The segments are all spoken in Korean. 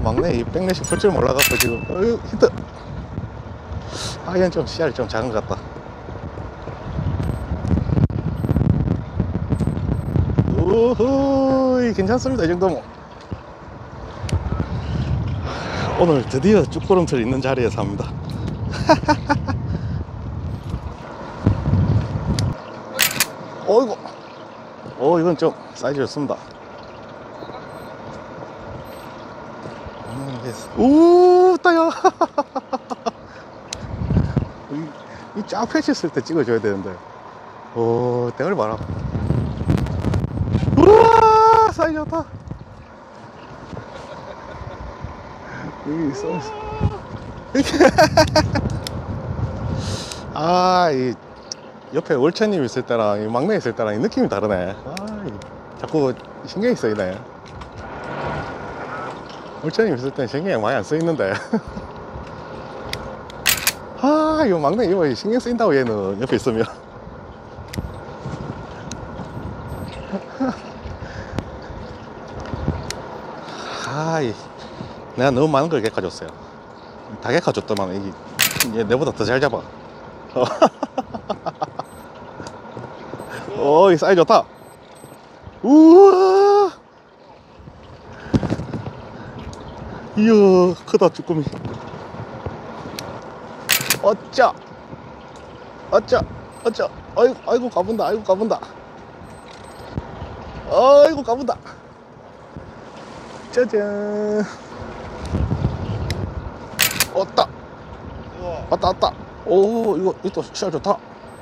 막내 이 백내식 풀 줄 몰라갖고 지금 히트. 아 이건 좀 씨알이 좀 작은 것 같다. 우후 괜찮습니다. 이 정도면. 오늘 드디어 쭈꾸름틀 있는 자리에서 합니다. 어이구. 이건 좀 사이즈 좋습니다. 오 따야. 이 쫙 펼쳤을 때 찍어줘야 되는데. 오 땡을 봐라. 우와 사이즈 좋다. 여기 있어. 아, 이 옆에 월차님 있을 때랑 이 막내 있을 때랑 이 느낌이 다르네. 자꾸 신경이 쓰이네. 월차님 있을 때는 신경이 많이 안 쓰이는데. 이거 막내 이거 신경 쓰인다고 얘는 옆에 있으면. 내가 너무 많은 걸 객가줬어요. 다 객가줬더만 이게 얘 내보다 더 잘 잡아. 이 사이즈 좋다. 우와 이야 크다 쭈꾸미. 어짜 아이고 가본다. 아이고 가본다. 짜잔. 왔다. 오 이거 또 시야 좋다.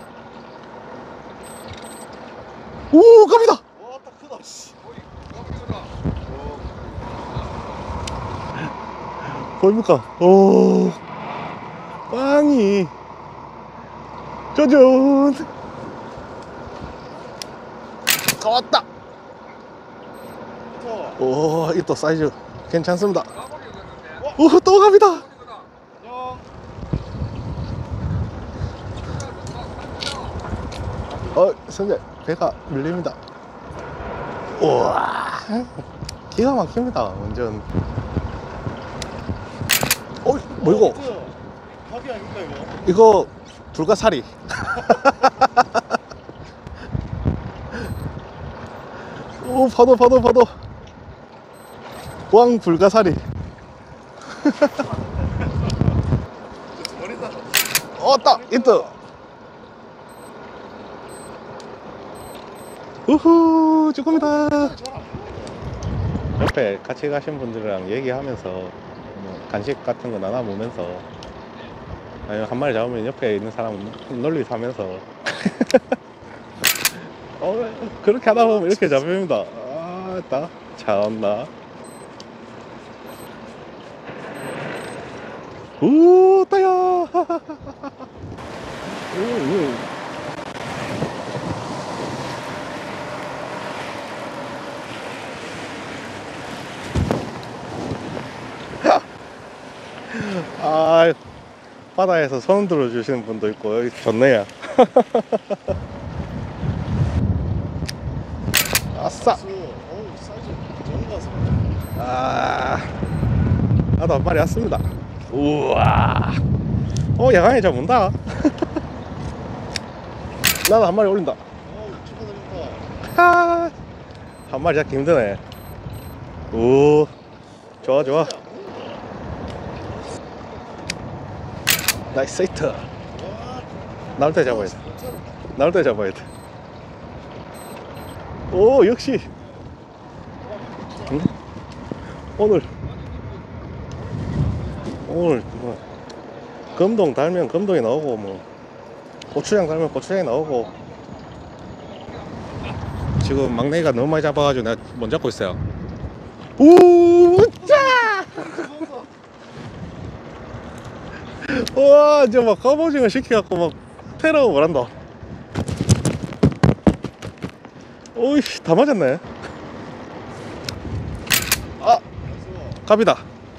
오 갑니다. 왔다 크다 씨. 보입니까? 오 빵이 짜잔. 왔다. 오 이 또 사이즈 괜찮습니다. 오 또 갑니다. 선배 배가 밀립니다. 우와 기가 막힙니다 완전. 뭐 이거 밥이 아닙니까 이거 불가사리. 오 파도 왕 불가사리. 딱 있다. 우후 쭈꾸미다. 옆에 같이 가신 분들이랑 얘기하면서 뭐 간식 같은 거 나눠 먹으면서 아니면 한 마리 잡으면 옆에 있는 사람 논리 사면서 그렇게 하다 보면 이렇게 잡힙니다. 딱 참나. 오 따야. 바다에서 손 들어주시는 분도 있고 여기 좋네요. 아싸. 나도 한 마리 왔습니다. 우와. 야간에 잘 문다. 나도 한 마리 올린다. 축하드립니다. 한 마리 잡기 힘드네. 오 좋아 나이스 히트. 나올 때 잡아야 돼. 오 역시 오늘 뭐 금동 달면 금동이 나오고 뭐 고추장 달면 고추장이 나오고. 지금 막내가 너무 많이 잡아가지고 내가 못 잡고 있어요. 우짜. 와 이제 막 갑오징어 시켜갖고 막 테러 뭐란다. 오이 다 맞았네. 갑이다.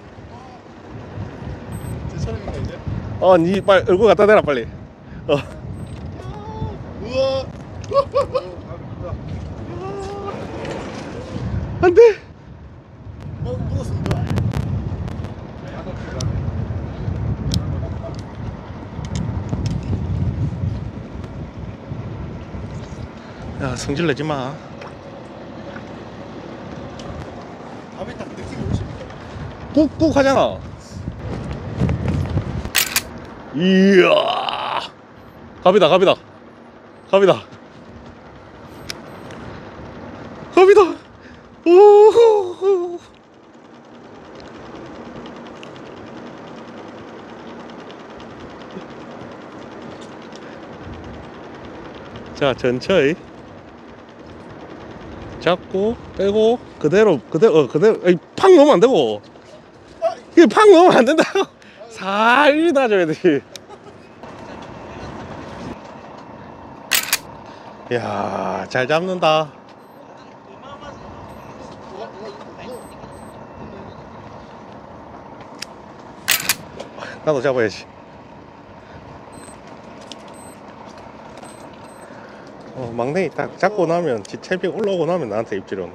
제 차례입니다 이제. 니 빨리 얼굴 갖다 대라 빨리. 우와. 안돼. 묻었습니다. 야, 성질 내지 마. 밥이 딱 느낌이 오십니까? 꾹꾹 하잖아. 이야. 갑이다, 갑이다. 갑이다. 갑이다. 오. 자, 천천히 잡고 빼고 그대로 에이, 팍 넣으면 안 되고 이게 팍 넣으면 안 된다. 살이 놔줘야 돼. 이야, 잘 잡는다. 나도 잡아야지. 막내이 딱 잡고 나면 지 챔피언 올라오고 나면 나한테 입질은.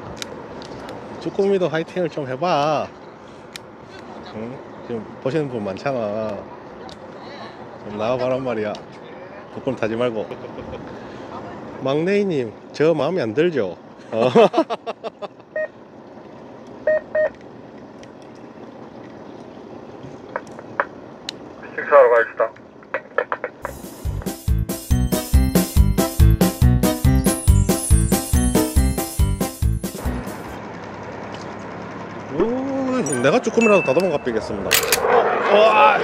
쭈꾸미도 화이팅을 좀 해봐. 응? 지금 보시는 분 많잖아. 좀 나와봐란 말이야. 부끄럼 타지 말고. 막내이님, 저 마음에 안 들죠? 식사하러 갑시다. 내가 쭈꾸미라도 다듬어 갚이겠습니다. 와.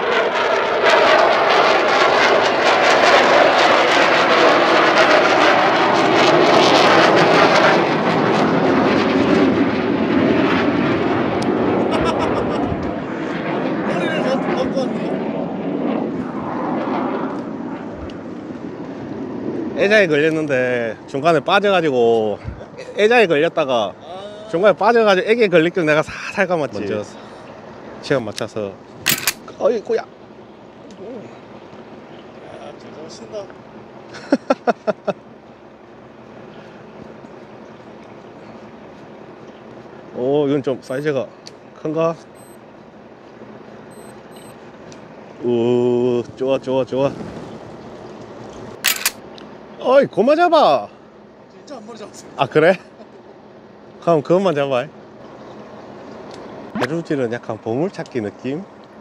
머리를 갖고 왔네요. 애자에 걸렸는데 중간에 빠져가지고 애자에 걸렸다가 중간에 빠져가지고 애기에 걸릴 걸 내가 살살 감았지. 먼저 시간 맞춰서. 어이구야. 아, 잘 잡으신다. 오, 이건 좀 사이즈가 큰가? 오, 좋아 좋아 좋아. 어이, 고마 잡아. 진짜 한 마리 잡았어요. 아, 그래? 그럼 그것만 잡아. 해루질은 약간 보물찾기 느낌?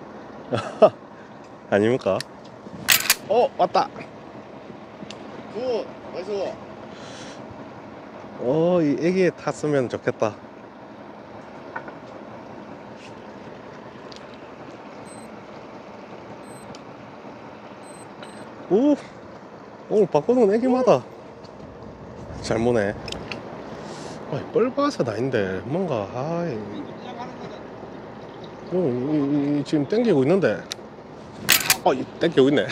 아닙니까? 왔다. 굿. 나이스. 이 애기에 탔으면 좋겠다. 오, 오늘 바꾸는 애기마다 잘 무네. 뻘밭은 아닌데 뭔가 지금 땡기고 있는데 땡기고 있네.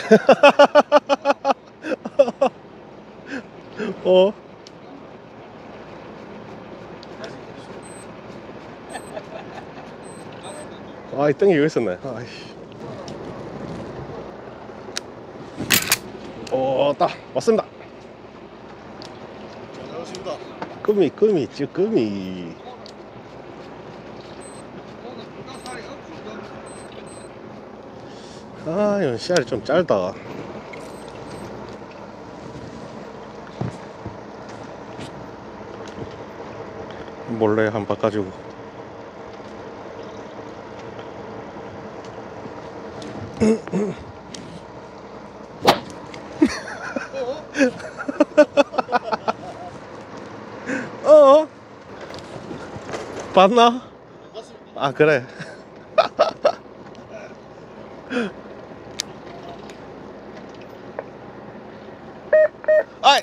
땡기고 있었네. 딱 왔습니다. 잘 잡으십니다. 끄미 쭈꾸미. 이건 씨알이 좀 짧다. 몰래 한 바꿔주고. 봤나? 아, 그래. 아이.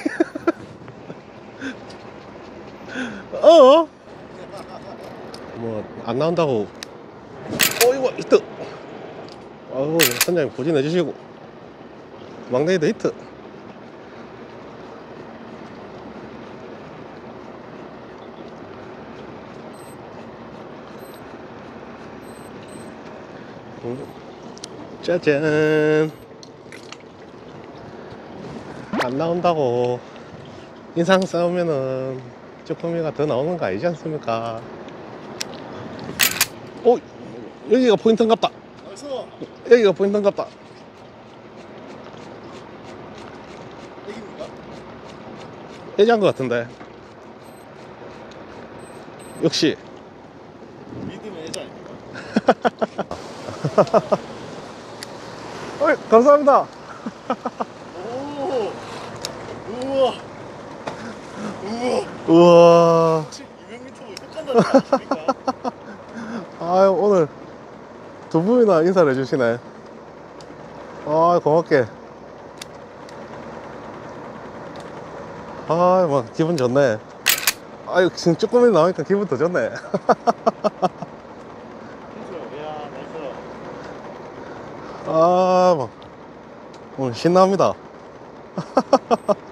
뭐 안 나온다고. 이거 히트. 선장님 고진해 주시고. 막내도 히트. 짜잔. 안 나온다고 인상 싸우면은 쭈꾸미가 더 나오는 거 아니지 않습니까? 여기가 포인트인갑다. 나이스. 여기가 포인트인갑다. 애기입니까? 애지한 것 같은데. 역시. 믿음의 애자 아닙니까? 어이, 감사합니다. 오, 우와, 우와. 우와. 200m고 끝간다는 거 아십니까? 아, 오늘 두 분이나 인사를 해주시네. 아, 고맙게. 아, 막 기분 좋네. 아유, 지금 조금이 나오니까 기분 더 좋네. 이야, 나이스. 아, 막 오늘 신납니다.